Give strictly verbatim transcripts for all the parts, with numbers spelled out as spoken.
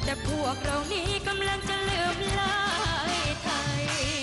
แต่พวกเรานี้กำลังจะลืมลายไทย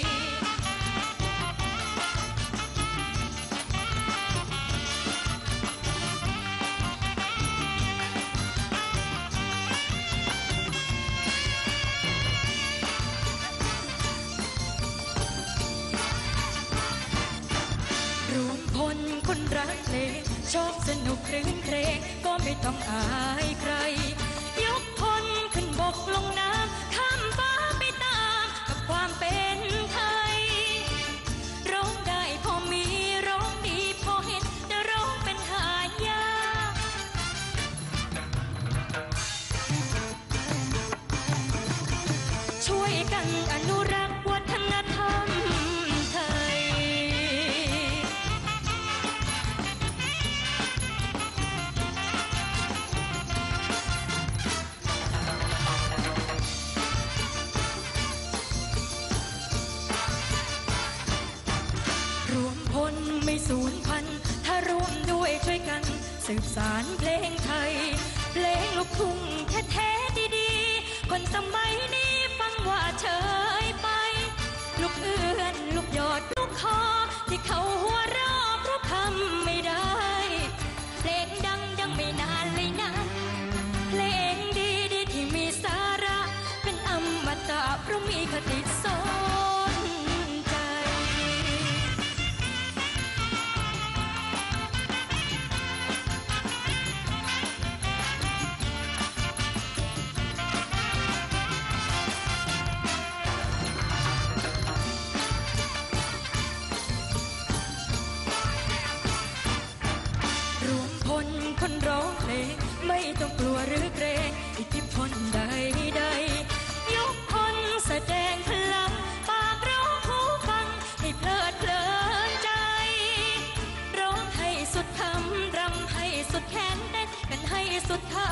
คนรักเพลงชอบสนุกครื้นเครงก็ไม่ต้องอายใครยกพลขึ้นบกลงน้ำข้ามฟ้าไปตามกับความเป็นไทยร้องได้พอมีร้องดีพอเห็นแต่ร้องเป็นหายากช่วยกันอนุรักษ์วัฒนธรรมไทยไม่สูญพันธุ์ถ้าร่วมด้วยช่วยกันสืบสานเพลงไทยเพลงลูกทุ่งแท้ๆดีๆคนสมัยนี้ฟังว่าเฉยไปลูกเอื้อนลูกหยอดลูกคอที่เขาหัวเราะเพราะคำไม่ได้เพลงดังดังไม่นานเลยนะเพลงดีๆที่มีสาระเป็นอมตะเพราะมีคติสอนคนร้องเพลงไม่ต้องกลัวหรือเกรงอิทธิพลใดๆยกคนแสดงพลังปากร้องหูฟังให้เพลิดเพลินใจร้องให้สุดคำรำให้สุดแขนเต้นกันให้สุดขา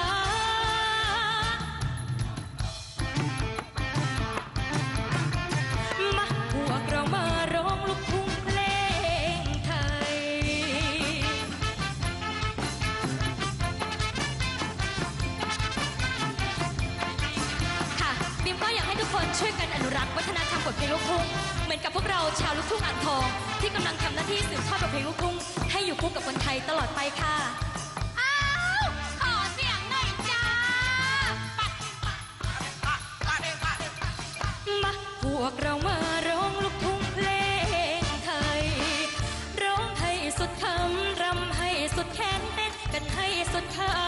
มาพวกเรามาร้องลูกทุ่งเพลงไทยก็อยากให้ทุกคนช่วยกันอนุรักษ์วัฒนธรรมบทเพลงลูกทุ่งเหมือนกับพวกเราชาวลูกทุ่งอ่างทองที่กำลังทำหน้าที่สืบทอดบทเพลงลูกทุ่งให้อยู่คู่กับคนไทยตลอดไปค่ะอ้าวขอเสียงหน่อยจ้ามาพวกเรามาร้องลูกทุ่งเพลงไทยร้องให้สุดคำรำให้สุดแขนเต้นกันให้สุดขา